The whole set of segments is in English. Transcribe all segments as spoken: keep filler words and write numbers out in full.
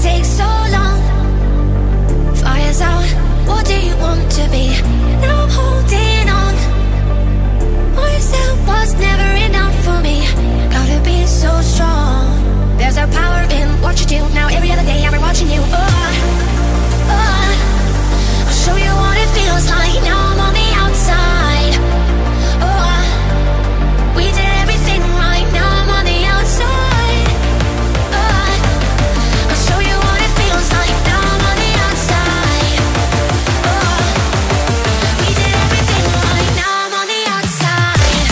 take so long? Fire's out, what do you want to be? Now I'm holding on. All you said was never enough for me. Gotta be so strong. There's a power in what you do. Now every other day I'm watching you. Oh, oh, I'll show you what it feels like. Now I'm on the outside. Oh, we did everything right. Now I'm on the outside. Oh, I'll show you what it feels like. Now I'm on the outside. Oh, we did everything right. Now I'm on the outside.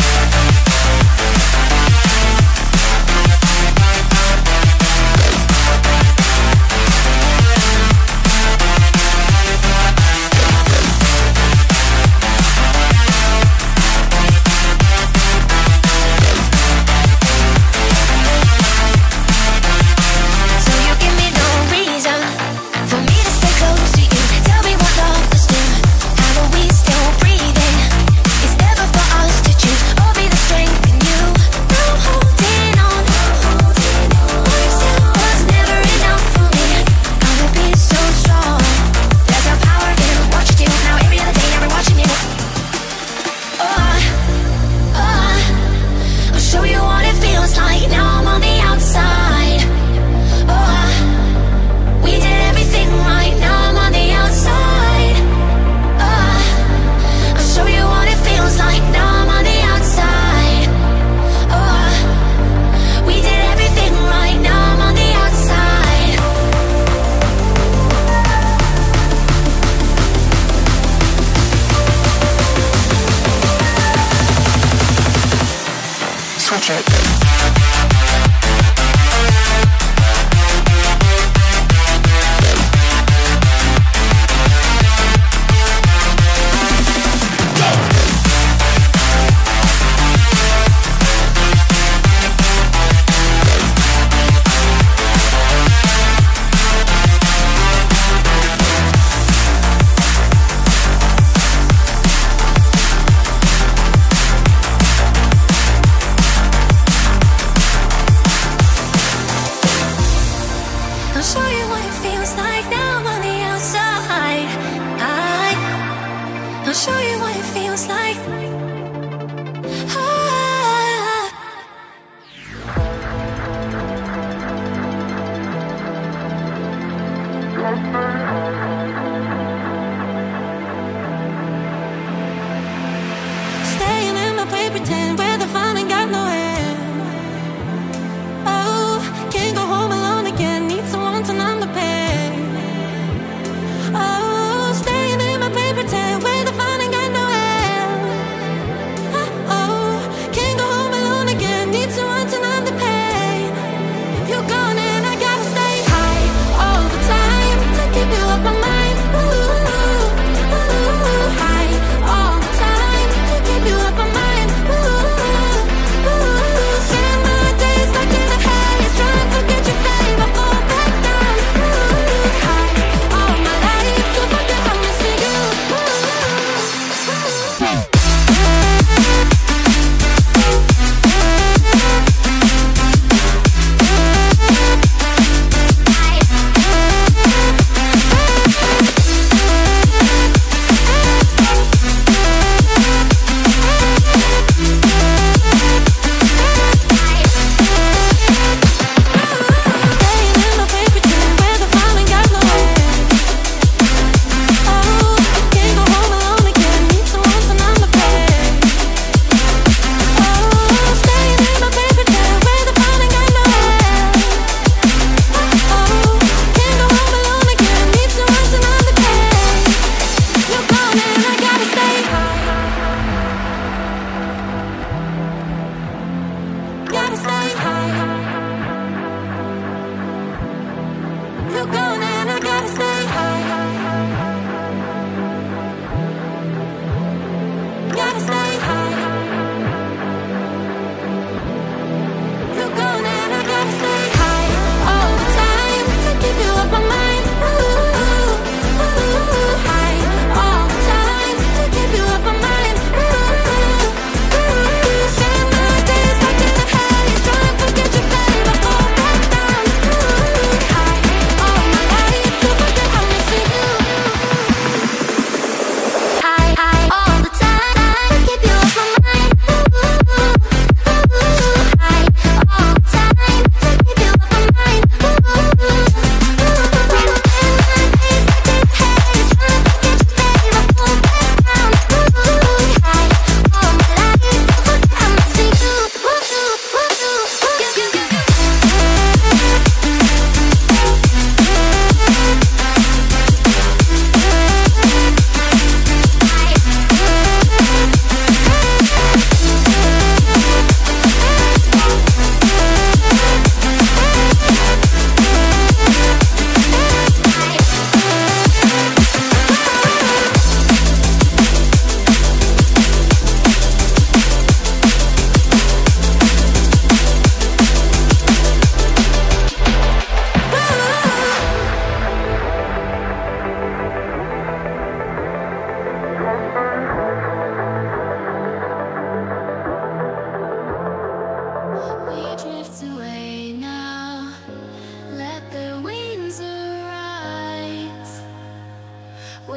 So you give me no reason for me to stay close to you. Tell me what love is do. How are we still breathing? It's never for us to choose. I'll be the strength in you. Now I'm holding on. What you said was never enough for me. Gotta be so strong. There's a power in what you do. Now every other day I'm watching you. Oh, oh, I'll show you what it feels like. Now I'm on the outside. Oh, we did everything right. Now I'm on the outside. Oh, I'll show you what it feels like. Now I'm on the outside. Oh, we did everything right. Now I'm on the outside. Switch it. I'll show you what it feels like. Now I'm on the outside. I, I'll show you what it feels like. Ah. Staying in my play pretend where the fun ain't got no end. Oh, can't go home alone again. Need someone to numb the pain. Oh, staying in my play pretend where the fun ain't got no end. Oh, oh, can't go home alone again. Need someone to numb the pain. You're gone and I gotta stay high all the time to keep you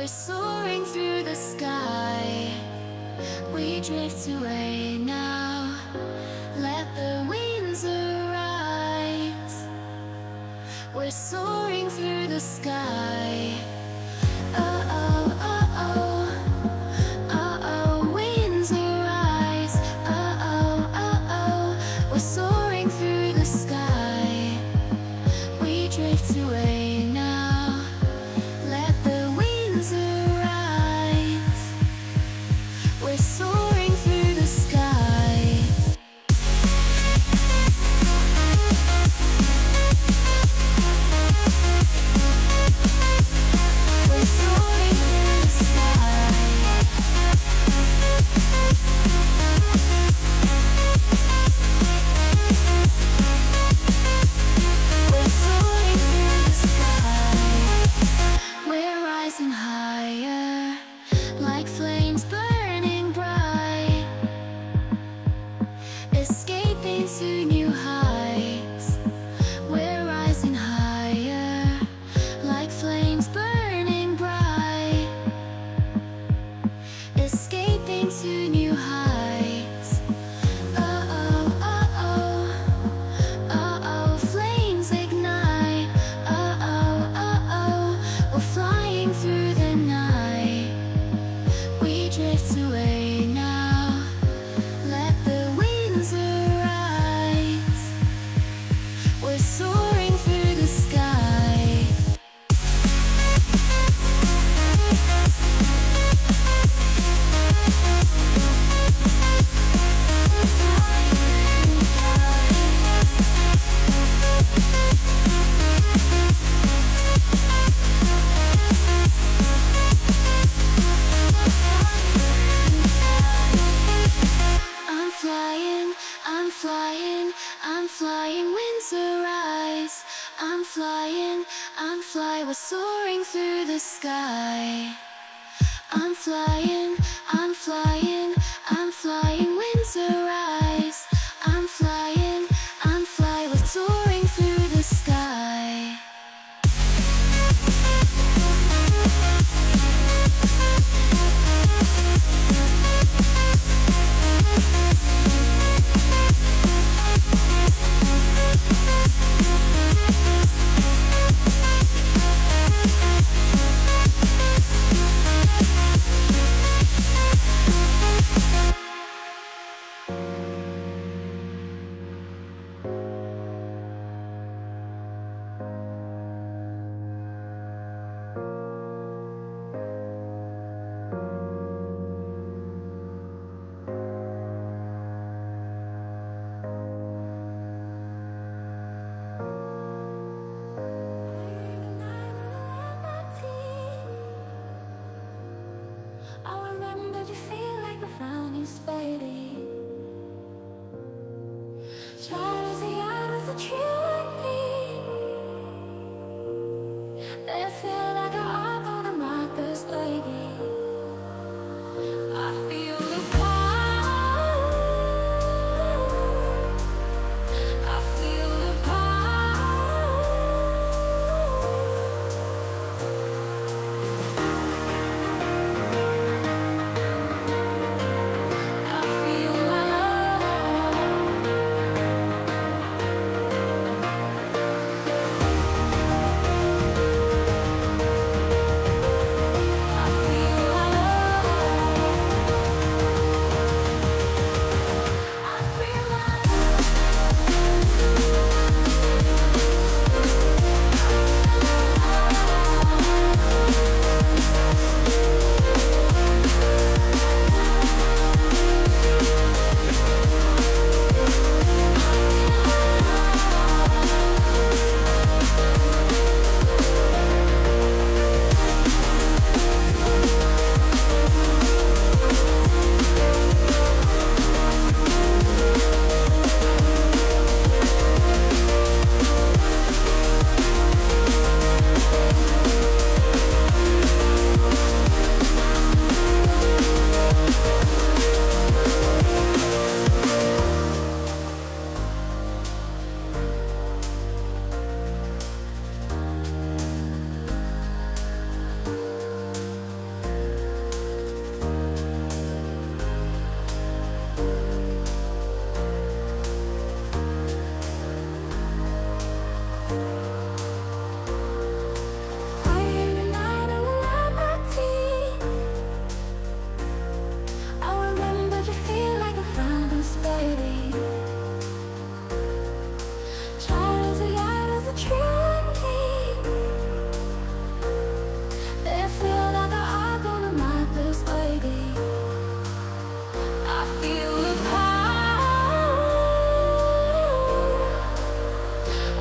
We're soaring through the sky. We drift away now. Let the winds arise. We're soaring through the sky. Oh, oh, oh, oh. Oh, oh, winds arise. Oh, oh, oh, oh. We're soaring through the sky. We drift away now. Let the winds arise. We're soaring through the sky. We're soaring through the sky. We're soaring through the sky. We're rising higher, like flames burning bright, escaping to new heights. We're rising higher, like flames burning bright, escaping to new heights. Oh, oh, oh, oh. Oh, oh, flames ignite. Oh, oh, oh, oh. We're flying through the night. We drift away now. Let the winds arise. We're soaring through the sky. I'm flying, I'm flying, I'm flying, winds arise. I'm flying, I'm flying, we're soaring through the sky. I'm flying, I'm flying, I'm flying, winds arise. I'm flying, I'm flying, we're soaring through the sky.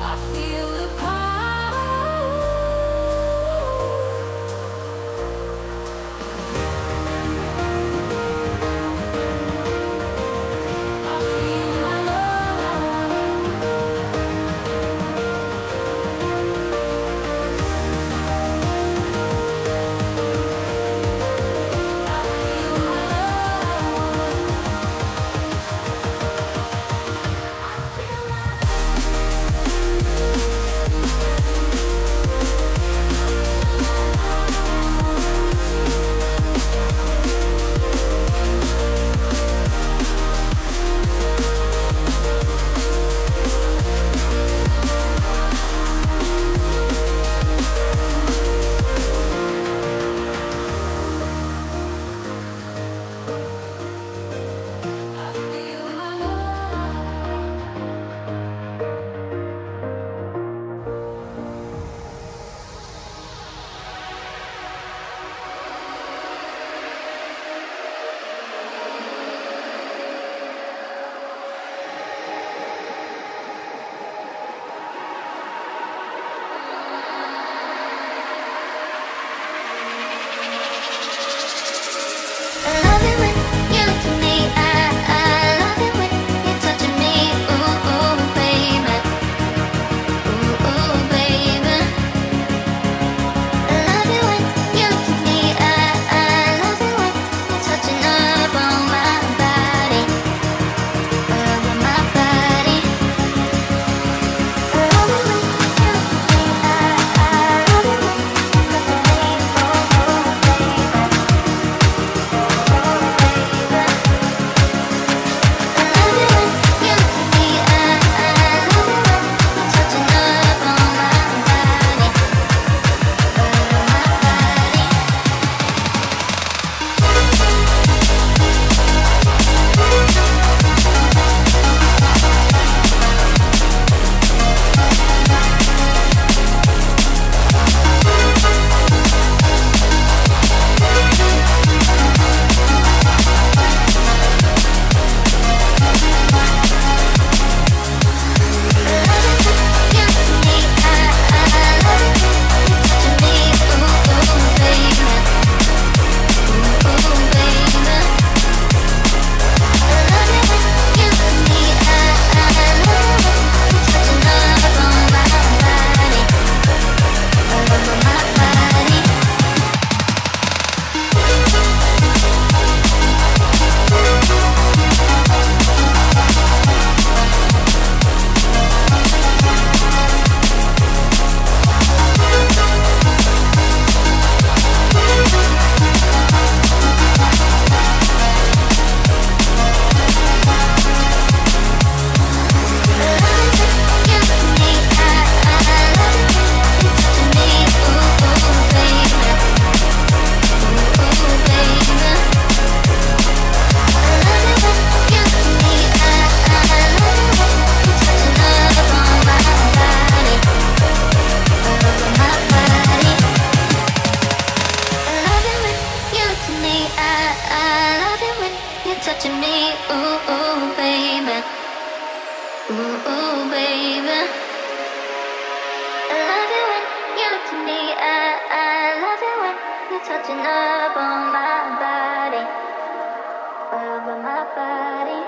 touching up on my body, all over my body.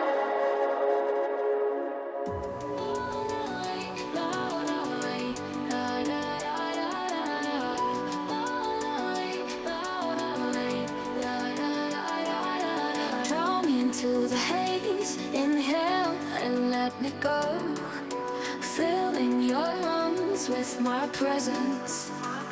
Draw me into the haze, inhale and let me go, filling your lungs with my presence.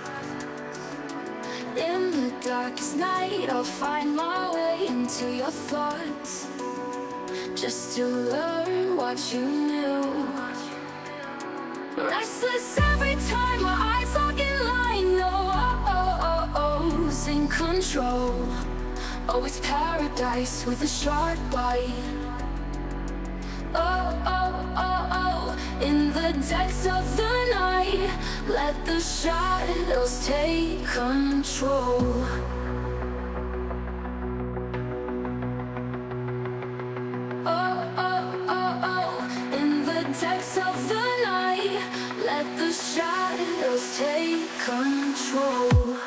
In the darkest night, I'll find my way into your thoughts, just to learn what you knew. Restless every time my eyes lock in line. Oh, oh, oh, oh, oh, in control. Oh, it's paradise with a sharp bite. Oh, oh, oh, oh, in the depths of the night, let the shadows take control. Oh, oh, oh, oh, in the depths of the night, let the shadows take control.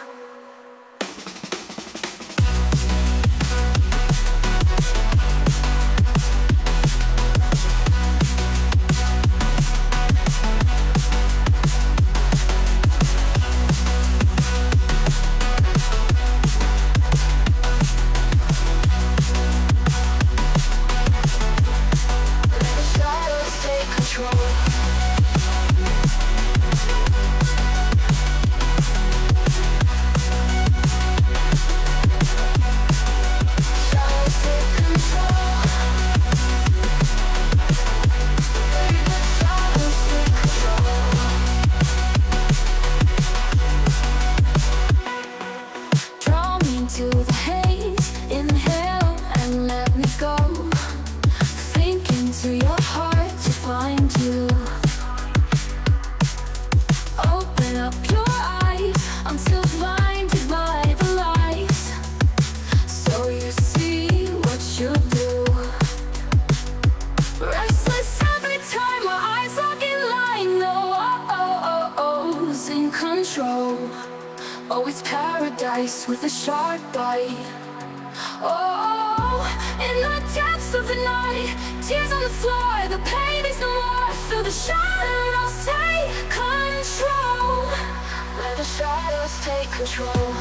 Oh, it's paradise with a sharp bite. Oh, in the depths of the night, tears on the floor, the pain is no more. Feel the shadows take control. Let the shadows take control.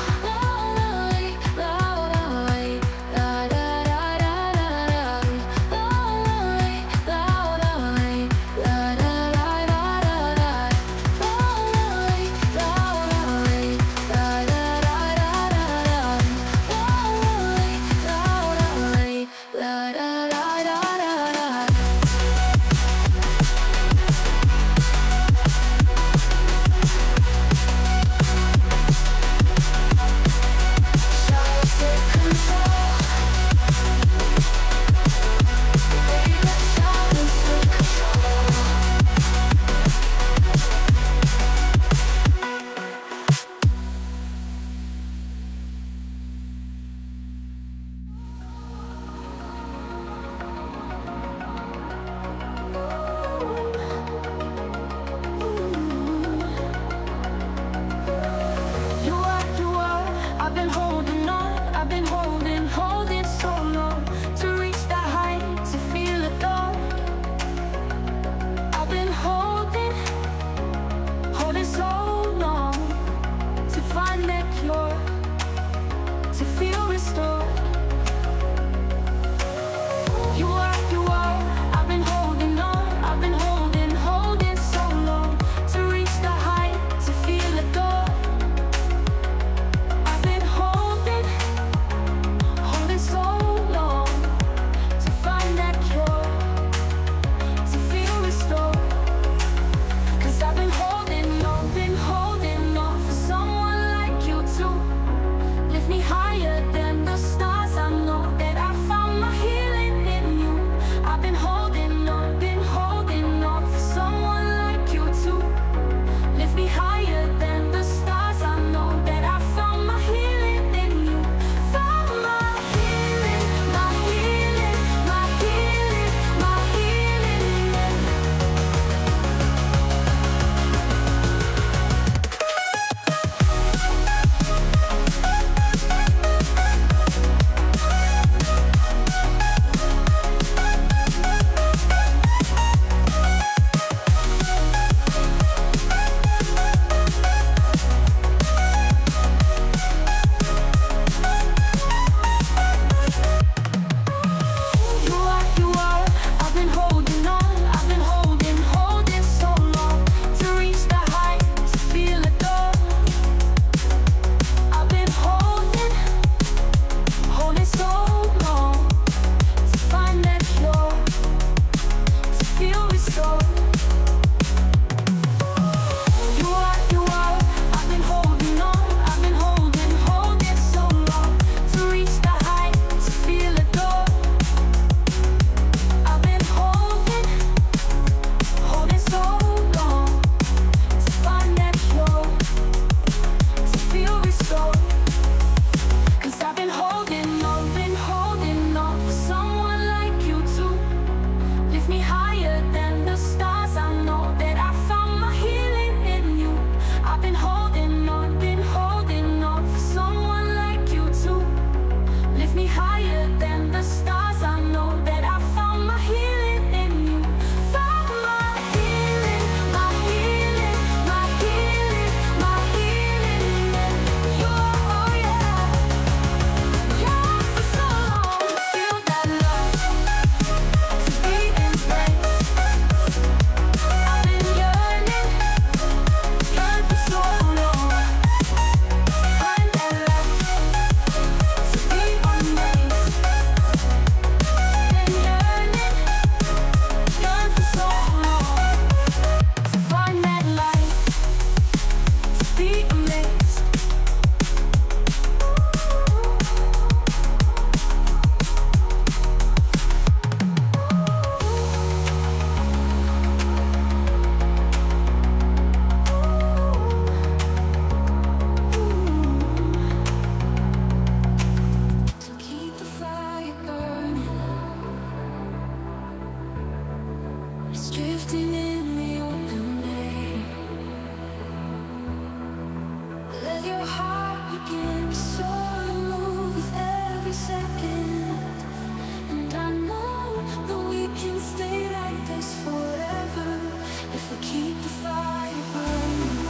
your heart begin to soar and move with every second. And I know that we can stay like this forever if we keep the fire burning.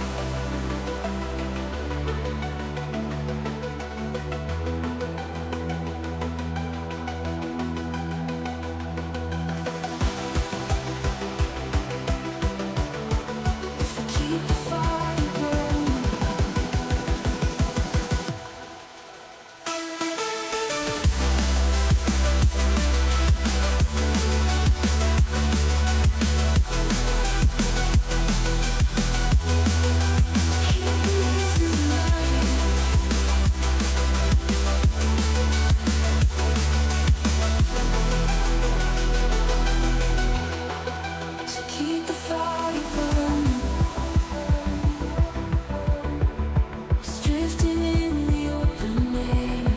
If we keep the fire burning. So keep the fire burning. It's drifting in the open air.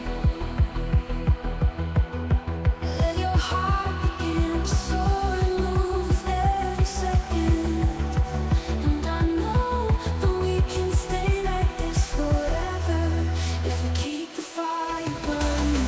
Let your heart begin to soar and move with every second. And I know that we can stay like this forever if we keep the fire burning.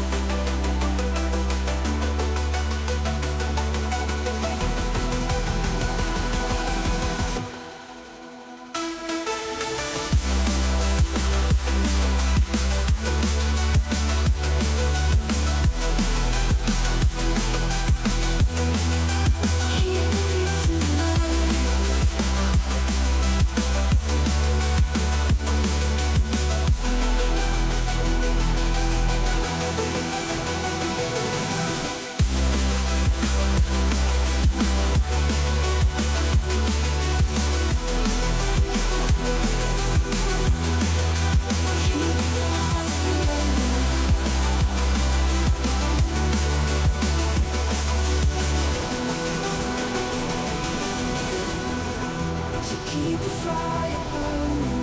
So keep the fire burning.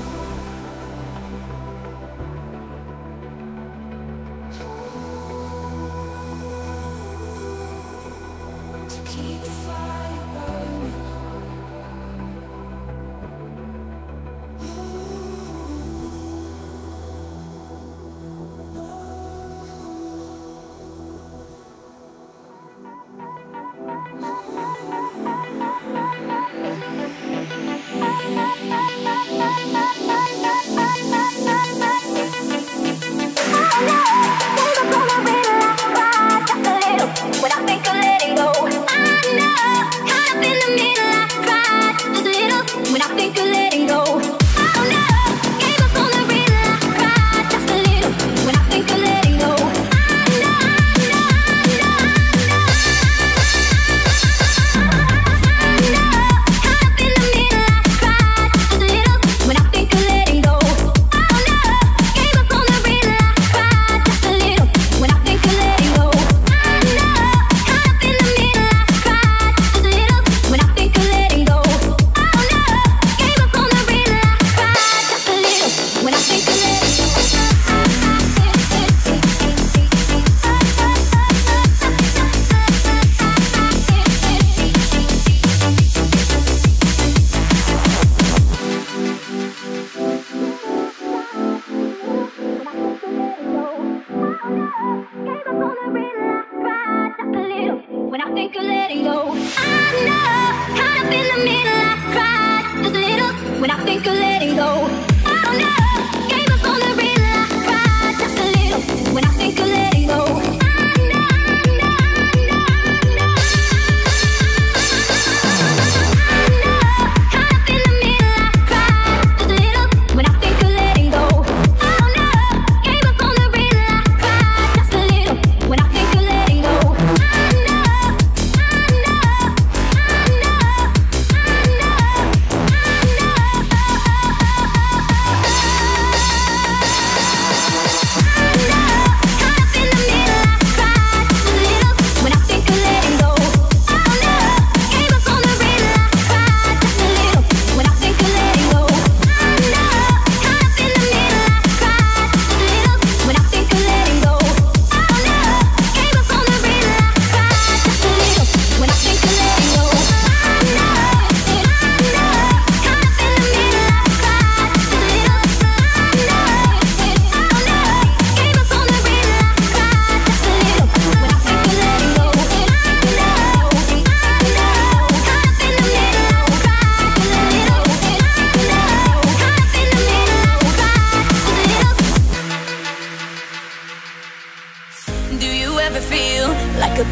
So keep the fire burning. Thank you.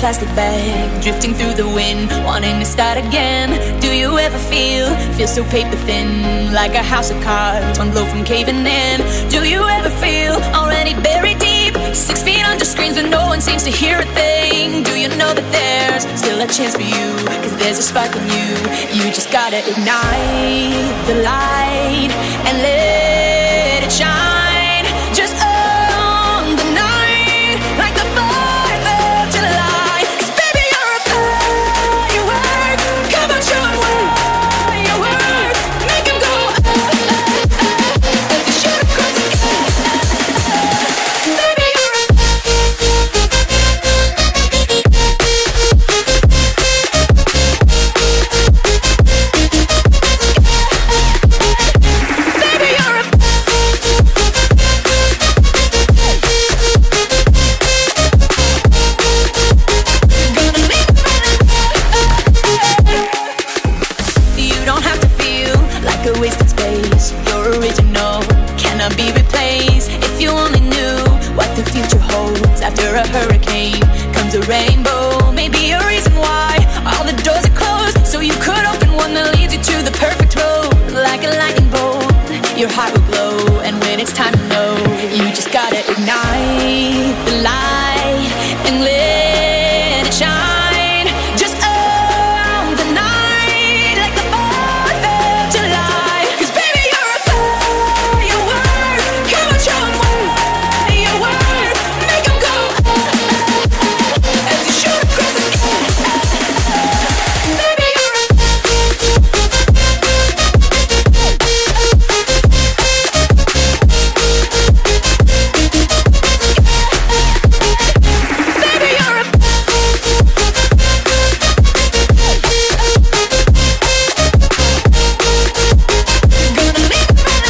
plastic bag, drifting through the wind, wanting to start again. Do you ever feel, feel so paper thin, like a house of cards, one blow from caving in? Do you ever feel already buried deep, six feet under screens but no one seems to hear a thing? Do you know that there's still a chance for you, cause there's a spark in you? You just gotta ignite the light and let it shine. Just own the night like the fourth of July. Cause baby, you're a firework. Come on, show 'em what you're worth. Make 'em go oh, oh, oh, as you shoot across the sky. Baby, you're a Baby, you're a You don't have to feel like a wasted space. You're original, cannot be replaced. If you only knew what the future holds, after a hurricane comes a rainbow. Maybe a reason why all the doors are closed, so you could open one that leads you to the perfect road. Like a lightning bolt, your heart will glow, and when it's time to know, you just gotta ignite the light and let it shine. Just own the night like the fourth of July. Cause baby, you're a firework. Come on, show 'em what you're worth. Make 'em go oh, oh, oh, as you shoot across the sky. Baby, you're a Baby, you're a gonna leave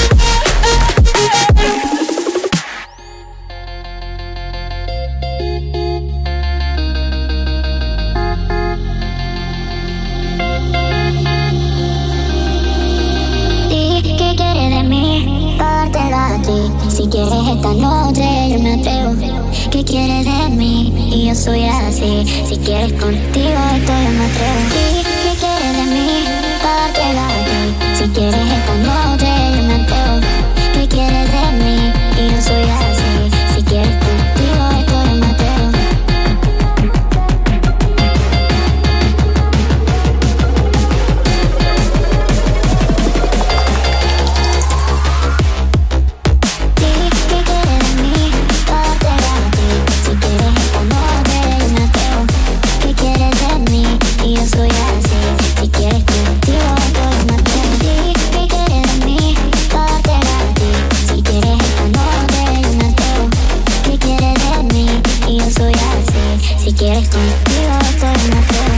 Di que quieres de mí, dártela a ti. Si quieres esta noche, yo me atrevo. ¿Qué quieres de mí? Y yo soy así. Si quieres contigo, esto yo me atrevo. Di que quieres de mí, dártela a ti. Si quieres esta noche, yo me atrevo. ¿Qué quieres de mí? Y yo soy así. Si quieres contigo, esto yo me atrevo. Di que quieres de mí, dártela a ti. Si quieres esta noche, yo me atrevo. ¿Qué quieres de mí? Y yo soy así. Si quieres contigo, esto yo me atrevo. Di que quieres de mí, dártela a ti. Si quieres esta noche, yo me atrevo. ¿Qué quieres de mí? Y yo soy así. Si quieres contigo, esto yo me atrevo.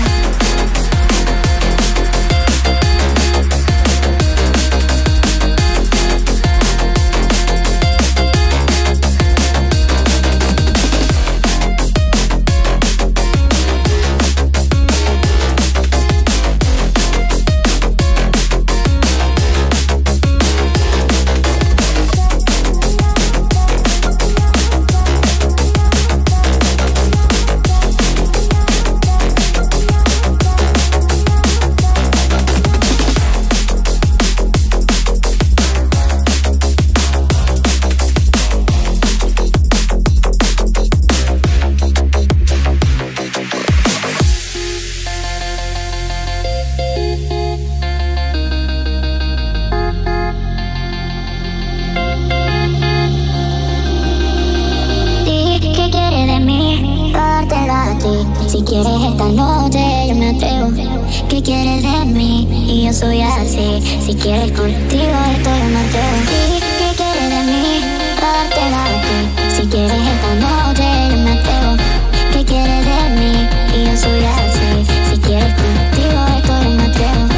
Di que quieres de mí, dártela a ti. Si quieres esta noche, yo me atrevo. ¿Qué quieres de mí? Y yo soy así. Si quieres contigo, esto yo me atrevo. Di que quieres de mí, dártela a ti. Si quieres esta noche, yo me atrevo. ¿Qué quieres de mí? Y yo soy así. Si quieres contigo, esto yo me atrevo.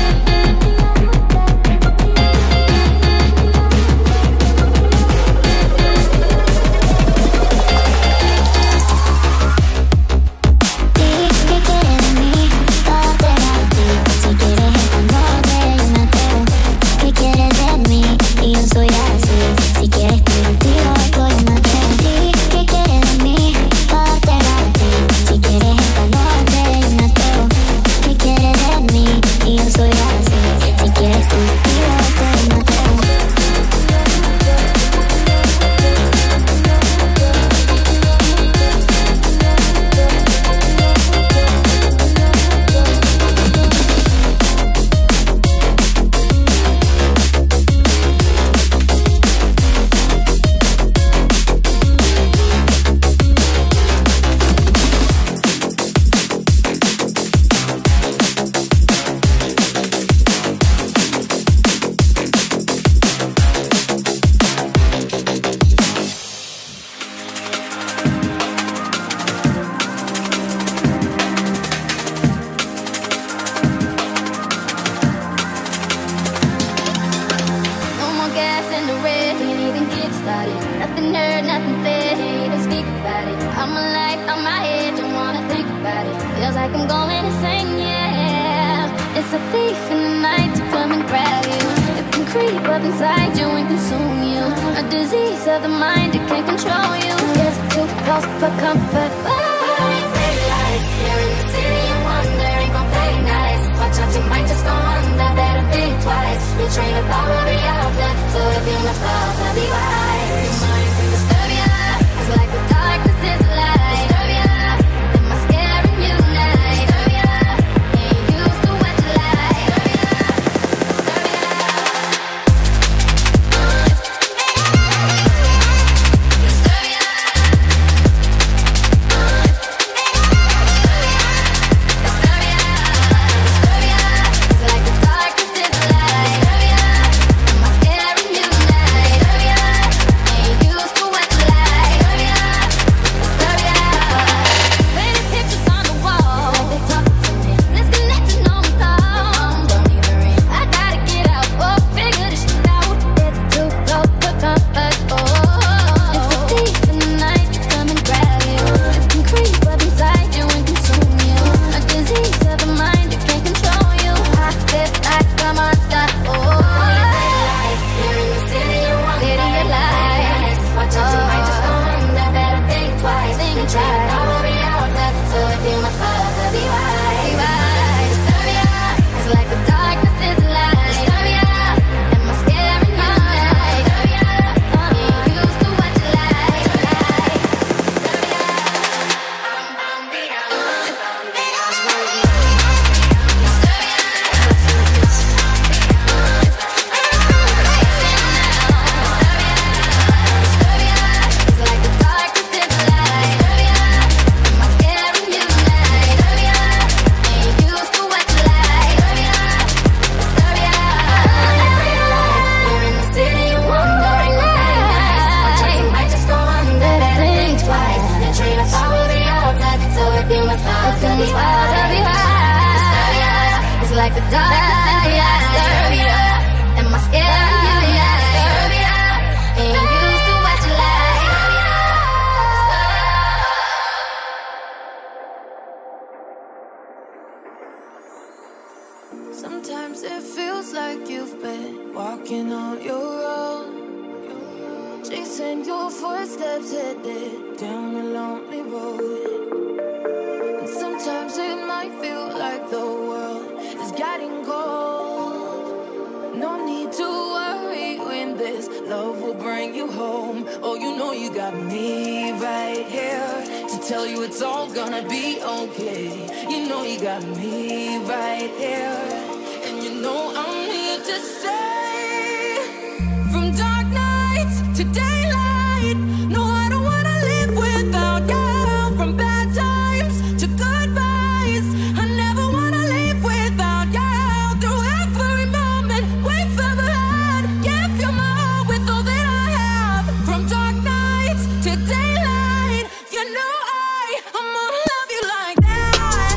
Di que quieres de mí, dártela a ti. Si quieres esta noche, yo me atrevo. ¿Qué quieres de mí? Y yo soy así. about it. Nothing heard, nothing said, don't speak about it. I'm alive, on my head, don't wanna think about it. Feels like I'm going insane, yeah. It's a thief in the night to come and grab you. It can creep up inside you and consume you. A disease of the mind, it can't control you. It's too close for comfort, but here in the city of wonder, ain't gon' play nice. Watch out, you might just go under. Better think twice. Your train of thought will be out there, so if you must fall, I'll be wise. Your mind can disturb ya. It's like the darkness is the light. Disturb ya. Am I scaring you tonight? Disturb ya. Ain't used to what you like. Disturb ya. Disturb ya. Disturb ya. Sometimes it feels like you've been walking on your own, chasing your footsteps headed down a lonely road. And sometimes it might feel like the world is getting cold. No need to worry when this love will bring you home. Oh, you know you got me right here to tell you it's all gonna be okay. You know you got me right here, and you know I'm here to stay. From dark nights to daylight, no, I don't wanna live without you. From bad times to goodbyes, I never wanna leave without you. Through every moment we've ever had, give you my all with all that I have. From dark nights to daylight, you know I, I'm gonna love you like that.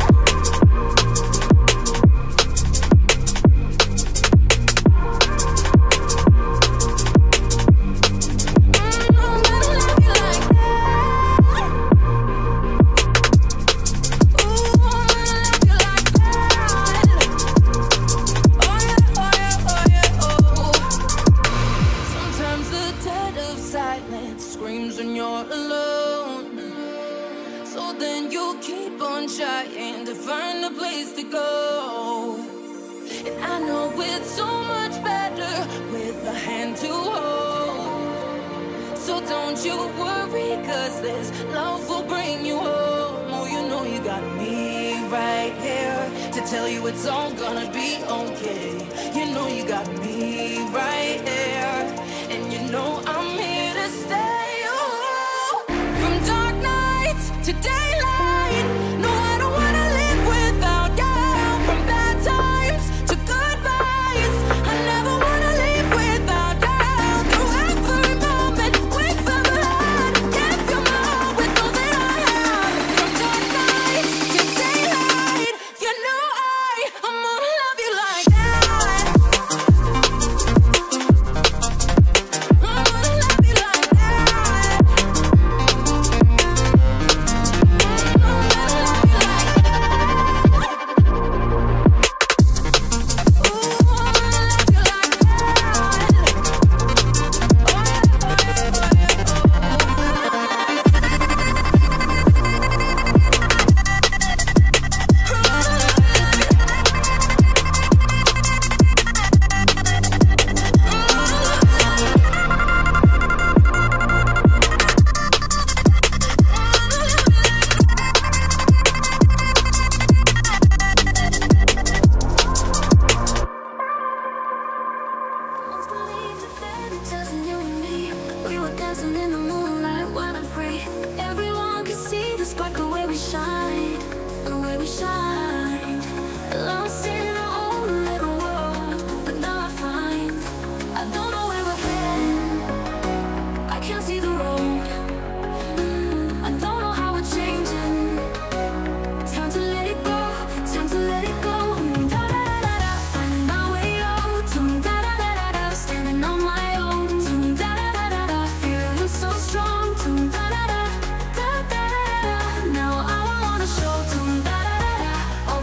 Screams when you're alone, so then you keep on trying to find a place to go. And I know it's so much better with a hand to hold. So don't you worry, cause this love will bring you home. Oh, you know you got me right here to tell you it's all gonna be okay. You know you got me right here, and you know I'm here to stay. To daylight, no, I don't wanna live without you. From bad times to goodbyes, I never wanna leave without you. Through every moment we've ever had, give you my all with all that I have. From dark nights to daylight, you know I, I'm gonna love you like that. just you and me. We were dancing in the moonlight, wild and free. Everyone could see the spark, the way we shine, the way we shine. Lost in our own little world, but now I find I don't know where we're heading. I can't see the road. I don't know how we're changing. Time to let it go, time to let it go. Da da da da da, finding my way out. Da da da da da, standing on my own. Da da da da da, feeling so strong. Da da da da da da da. Now I don't wanna show. Da da da da, all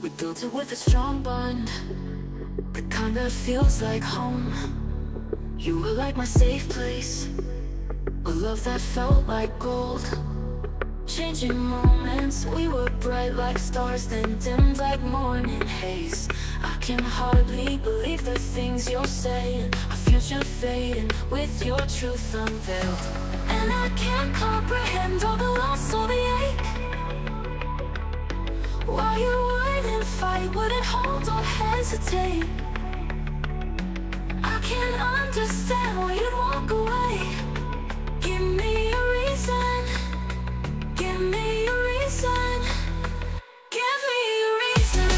We built it with a strong bond, the kind that feels like home. You were like my safe place, a love that felt like gold. Changing moments, we were bright like stars, then dimmed like morning haze. I can hardly believe the things you're saying, a future fading with your truth unveiled. And I can't comprehend all the loss, all the ache. Why you wouldn't fight, wouldn't hold or hesitate. I can't understand why you'd walk away. Give me a reason, give me a reason, give me a reason.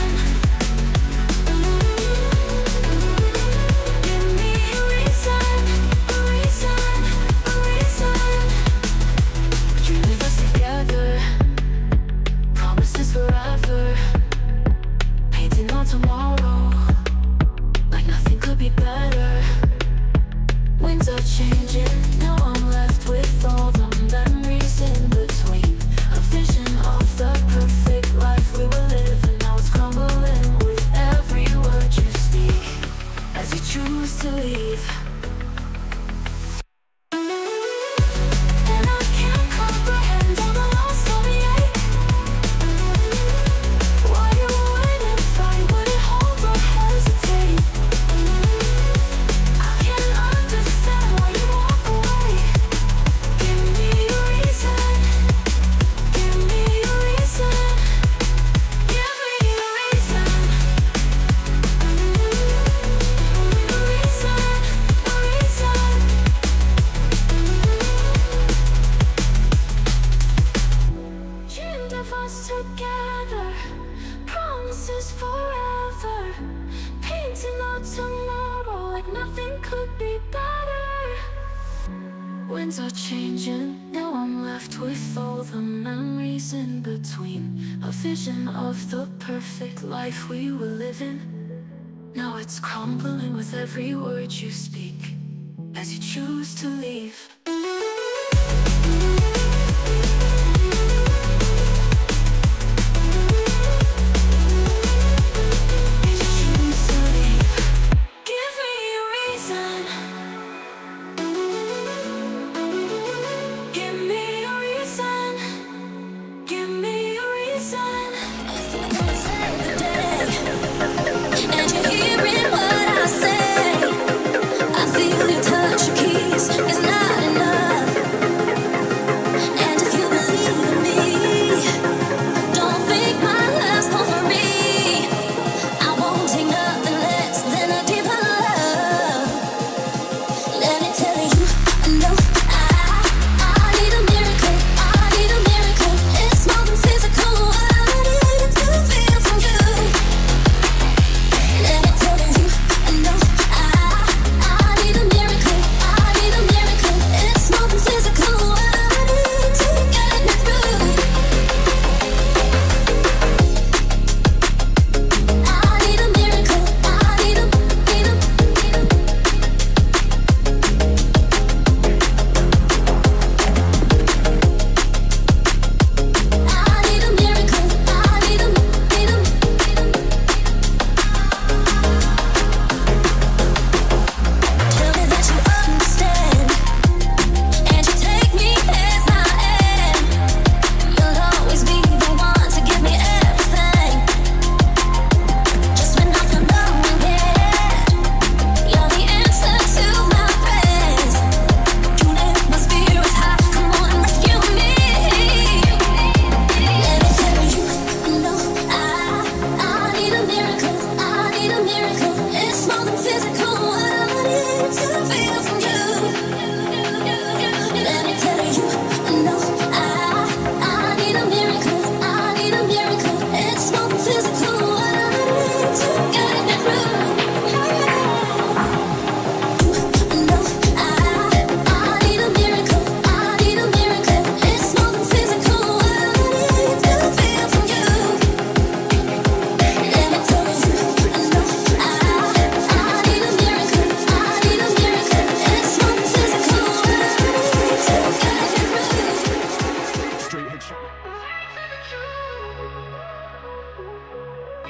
Give me a reason, a reason, a reason. You leave us together, promises forever, painting on tomorrow like nothing could be better. Winds are changing, now I'm left with all the memories in between. A vision of the perfect life we were living, now it's crumbling with every word you speak as you choose to leave. And I can't comprehend all the loss, all the ache. Why you wouldn't fight, wouldn't hold or hesitate. I can't understand why you walk away. Give me a reason, give me a reason, give me a reason. A reason, a reason. Dreamed of us together, promises forever, painting on tomorrow like nothing could be better. Winds are changing, now I'm left with all the memories in between. A vision of the perfect life we were living, now it's crumbling with every word you speak as you choose to leave. As you choose to leave. Give me a reason, give me a reason, give me a reason. And you're hearing what I say. I feel you touch your keys, it's not enough.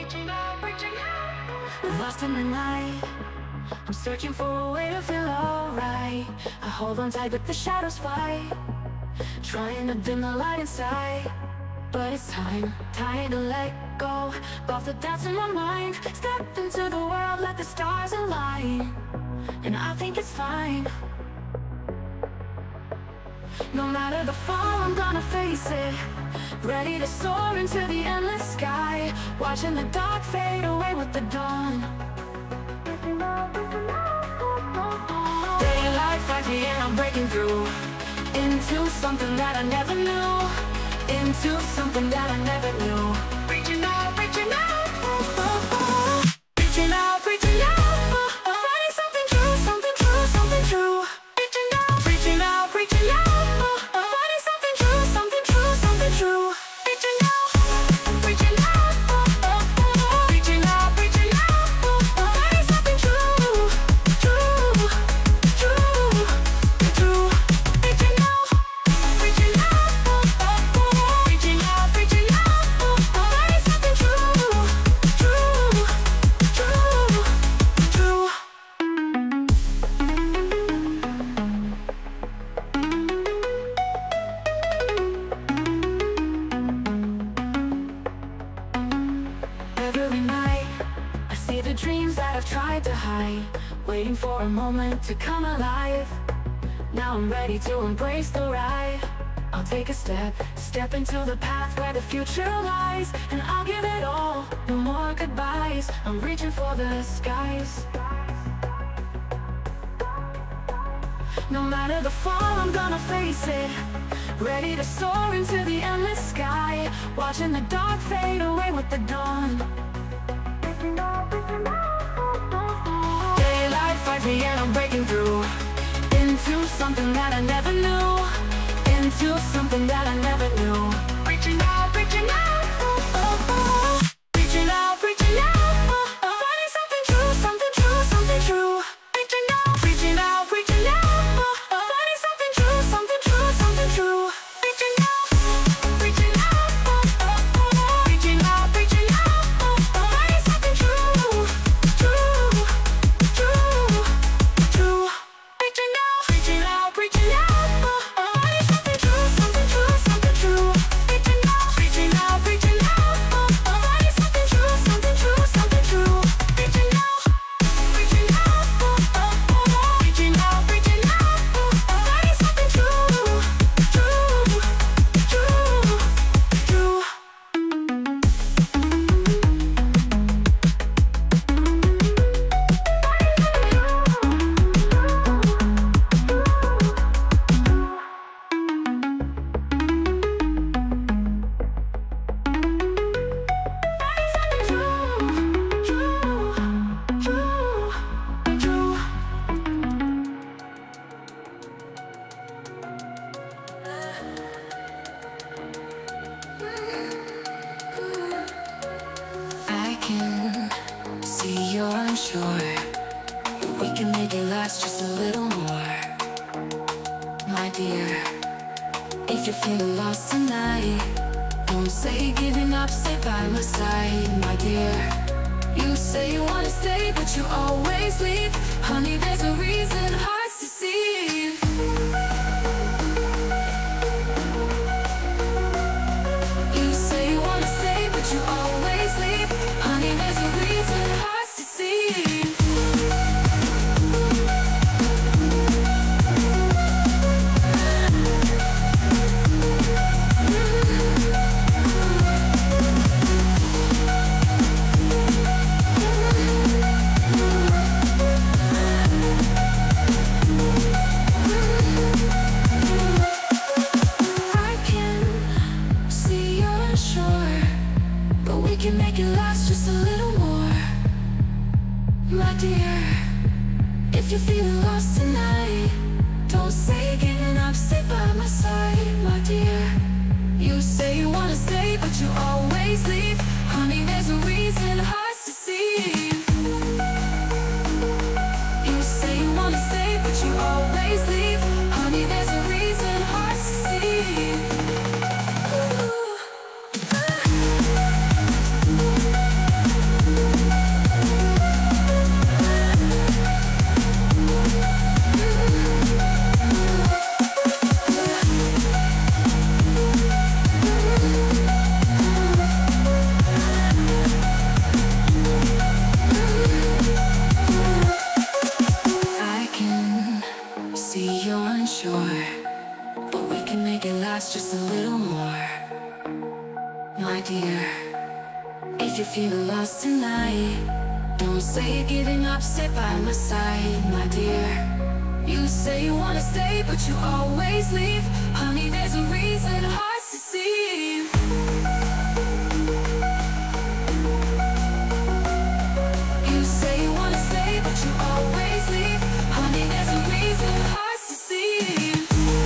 Lost in the night, I'm searching for a way to feel alright. I hold on tight but the shadows fight, trying to dim the light inside. But it's time, time to let go of the doubts in my mind. Step into the world, let the stars align, and I think it's fine. No matter the fall, I'm gonna face it, ready to soar into the endless sky, watching the dark fade away with the dawn. Daylight finds me and I'm breaking through into something that I never knew, into something that I never knew. Reaching out, reaching out, oh, oh, oh. Reaching out, reaching out, oh, oh. Finding something true, something true, something true. Reaching out, reaching out, reaching out, oh, oh. Finding something true, something true, something true. Reaching out, reaching out, oh, oh, oh. Reaching out, reaching out, oh, oh. Finding something true, true, true, true. Reaching out, reaching out, oh, oh, oh. Reaching out, reaching out, oh, oh. Finding something true, true, true, true. Every night, I see the dreams that I've tried to hide, waiting for a moment to come alive. Now I'm ready to embrace the ride. I'll take a step, step into the path where the future lies, and I'll give it all, no more goodbyes. I'm reaching for the skies. No matter the fall, I'm gonna face it, ready to soar into the endless sky, watching the dark fade away with the dawn. Daylight finds me and I'm breaking through into something that I never knew, into something that I never knew. Reaching out, reaching out, oh, oh, oh. Reaching out, reaching out, oh, oh. Finding something true, something true, something true. Reaching out, reaching out, reaching out, oh, oh. Finding something true, something true, something true. Reaching out, reaching out, oh, oh, oh. Reaching out, reaching out, oh, oh. Finding something true, true, true, true. Reaching out, reaching out, reaching out, oh, oh. Finding something true, something true, something true. Reaching out, reaching out, reaching out, oh, oh. Finding something true, something true, something true. Reaching out, reaching out, oh, oh, oh. Reaching out, reaching out, oh, oh. Finding something true, true, true, true. I can see you're unsure, but we can make it last just a little more. My dear, if you're feeling lost tonight, don't say giving up, stay by my side. My dear, you say you wanna stay, but you always leave. Honey, there's a reason hearts deceive. You say you wanna stay, but you always leave. Honey, there's a reason hearts deceive. I can see you're unsure, but we can make it last just a little more. My dear, if you're feeling lost tonight, don't say giving up, stay by my side. My dear, you say you wanna stay, but you always leave. Honey, there's a reason hearts deceive. You say you wanna stay, but you always leave. Honey, there's a reason hearts deceive. Ooh. us tonight. Don't say you're giving up, sit by my side, my dear. You say you wanna stay, but you always leave. Honey, there's a reason hearts deceive. You say you wanna stay, but you always leave. Honey, there's a reason hearts deceive.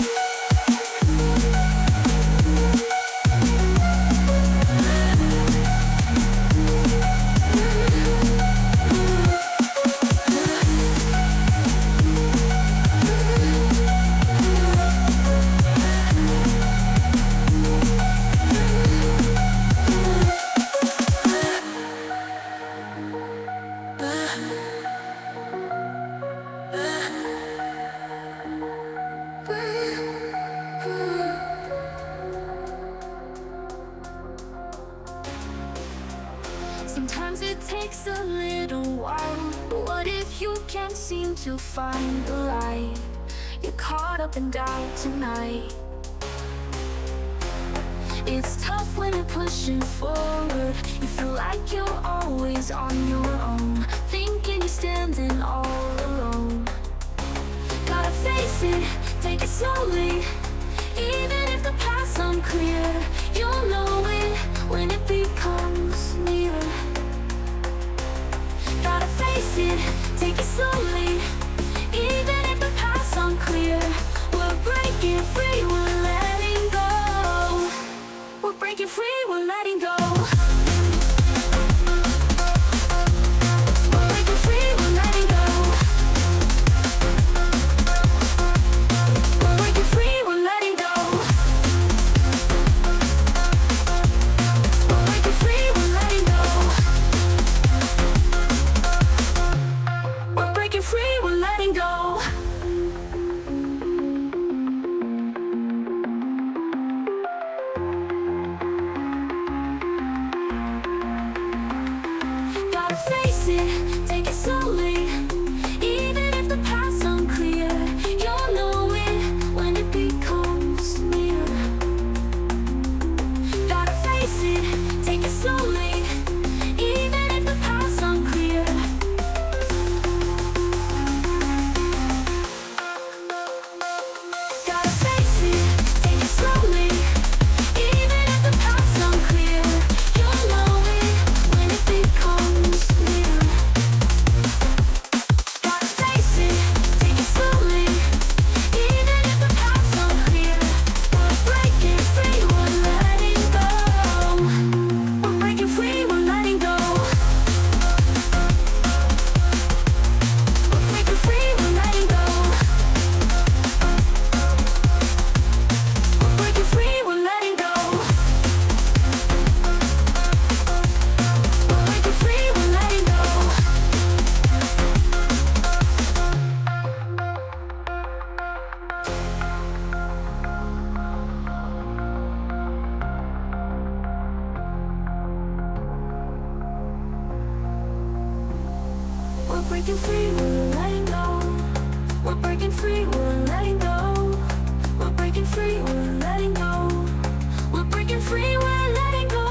Sometimes it takes a little while, but what if you can't seem to find the light? You're caught up in doubt tonight. It's tough when you're pushing forward. You feel like you're always on your own, thinking you're standing all alone. Gotta face it, take it slowly. Even if the path's unclear, you'll know it when it becomes near. Gotta face it, take it slowly. Even if the path's unclear, we're breaking free, we're letting go. We're breaking free, we're letting go. We're breaking free, we're letting go. We're breaking free, we're letting go. We're breaking free, we're letting go. We're breaking free, we're letting go. Gotta face it, take it slowly. Even if the path's unclear, you'll know it when it becomes near. Gotta face it, take it slowly. Even if the path's unclear. Gotta face it, take it slowly. Even if the path's unclear, you'll know it when it becomes near. Gotta face it, take it slowly. Even if the path's unclear, we're breaking free, we're letting go. We're breaking free, we're letting go. We're breaking free, we're letting go. We're breaking free, we're letting go. We're breaking free, we're letting go. We're breaking free, we're letting go. We're breaking free, we're letting go. We're breaking free, we're letting go. We're breaking free, we're letting go.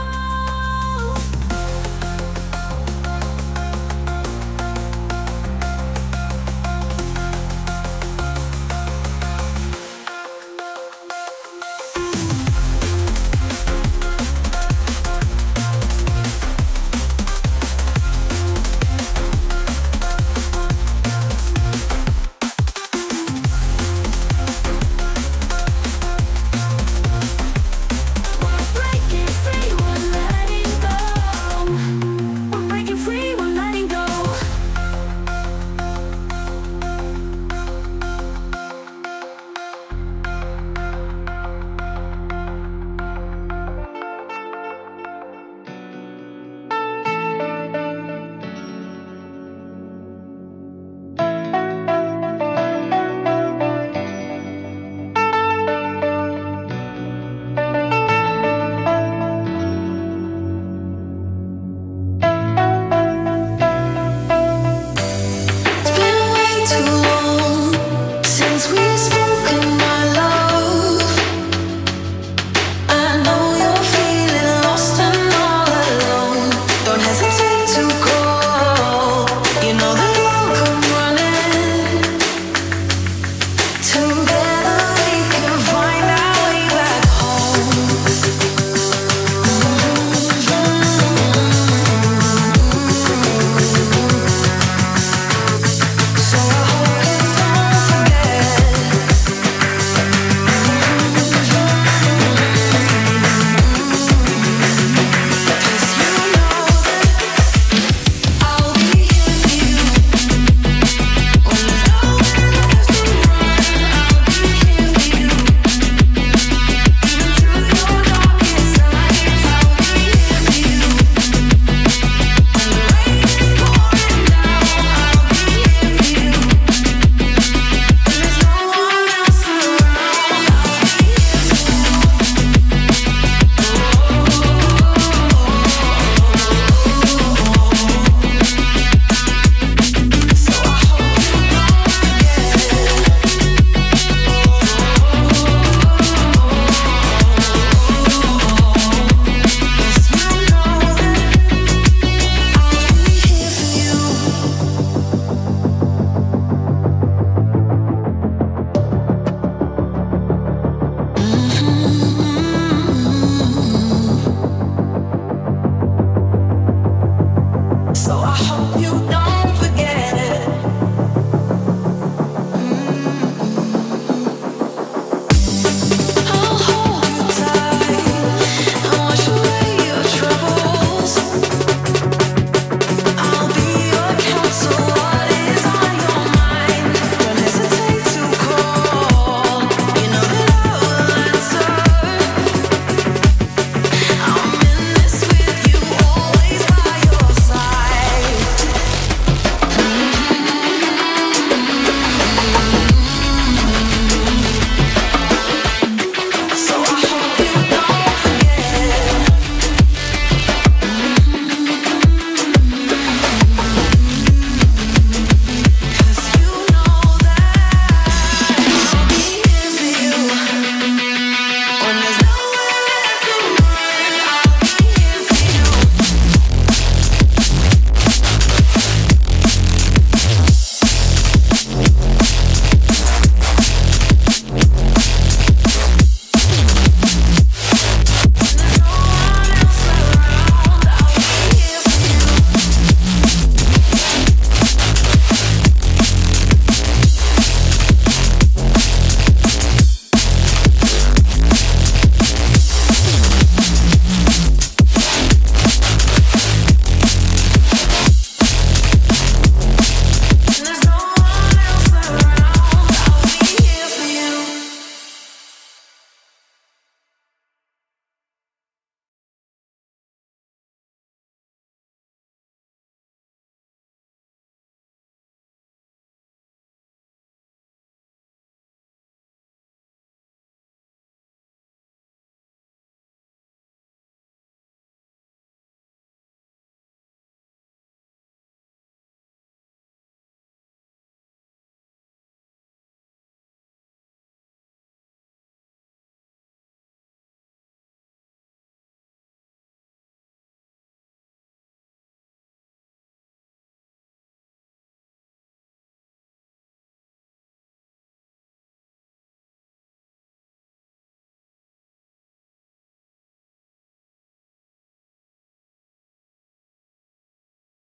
So I hope you don't forget